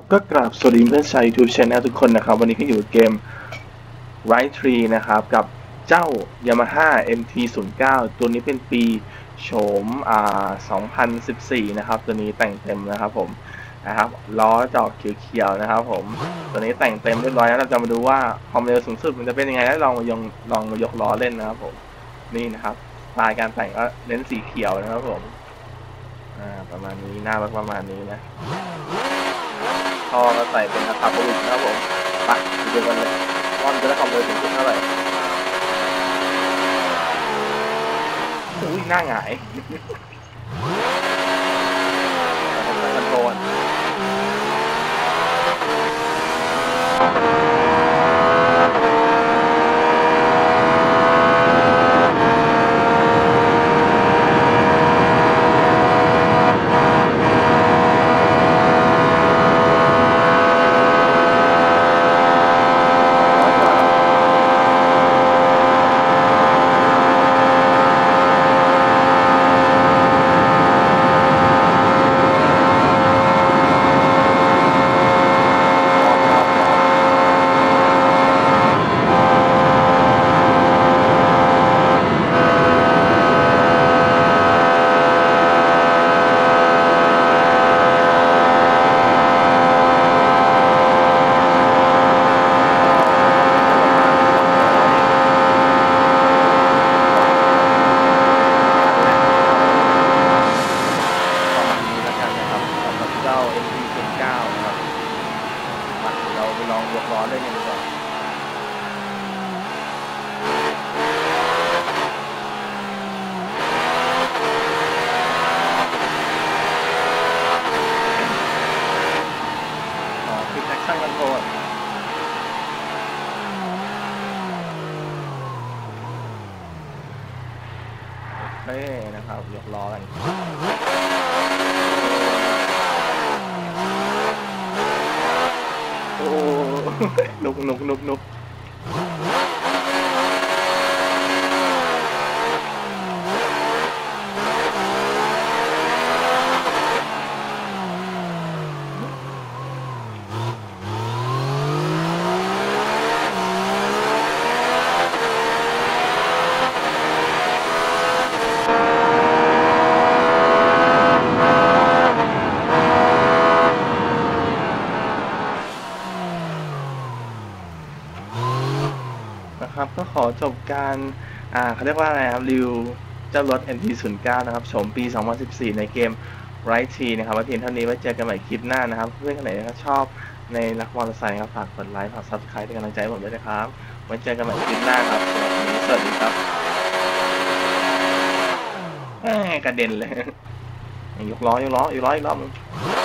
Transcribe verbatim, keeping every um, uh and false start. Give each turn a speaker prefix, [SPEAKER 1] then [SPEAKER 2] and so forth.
[SPEAKER 1] ก็กราบสวัสดีเพื่อนชาว YouTube Channel ทุกคนนะครับวันนี้ก็อยู่เกม Ride ทรีนะครับกับเจ้า Yamaha เอ็ม ที ศูนย์ เก้า ตัวนี้เป็นปีโฉมอ่าสองพันสิบสี่นะครับตัวนี้แต่งเต็มนะครับผมนะครับล้อจอกเขียวๆนะครับผมตัวนี้แต่งเต็มเรียบร้อยแล้วเราจะมาดูว่าความเร็วสูงสุดมันจะเป็นยังไงแล้วลองมายงลองมายกล้อเล่นนะครับผมนี่นะครับสไตล์การแต่งก็เน้นสีเขียวนะครับผมอ่าประมาณนี้หน้ารถประมาณนี้นะท่อก็ใส่เป็นอะคาโปลิกนะครับผมไปดูกันเลยว่ามันจะได้ความเร็วสูงสุดเท่าไหร่อุ้ยหน้าหงายผมตั้งคอนโทรลเอ็ม ที ศูนย์ เก้า นะครับเราไปลองยกล้อเล่นกันดีกว่าอ๋อคือ traction control โอเคนะครับยกล้อกันโอ้นุกนุกนุกนุกนะครับก็ขอจบการอ่าเขาเรียกว่าอะไรครับรีวิวเจ้ารถ เอ็ม ที ศูนย์ เก้า นะครับโฉมปี สองพันสิบสี่ ในเกม Ride ทรีนะครับไว้เพียงเท่านี้ไว้เจอกันใหม่คลิปหน้านะครับเพื่อนคนไหนนะครับชอบในรักมอเตอร์ไซค์ครับฝากกดไลค์ฝาก ซับสไครบ์ เป็นกำลังใจให้ผมด้วยนะครับไว้เจอกันใหม่คลิปหน้าครับสำหรับวันนี้สวัสดีครับกระเด็นเลยยกล้อยกล้อยกล้ออีกรอบนึง